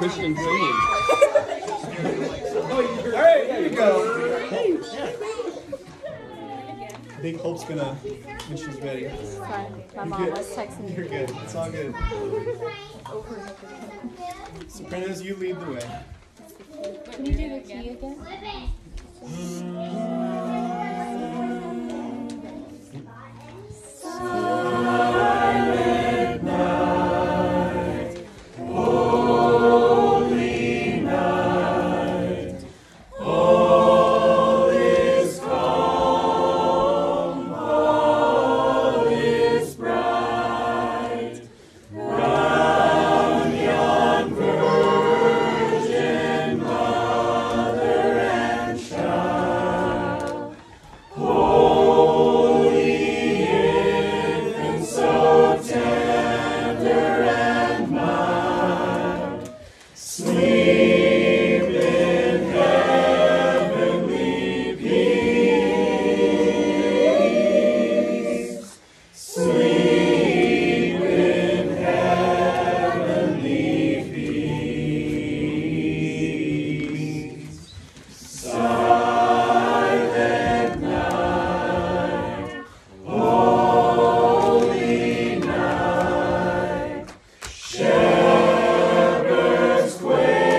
Christian singing. All right, here you go. I think Hope's gonna, when she's ready. Sorry, my mom was texting me. You're good. It's all good. Sopranos, you lead the way. Can you do the key again? Shepherds quake.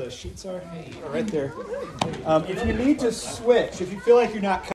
the sheets are? Right there. If you need to switch, if you feel like you're not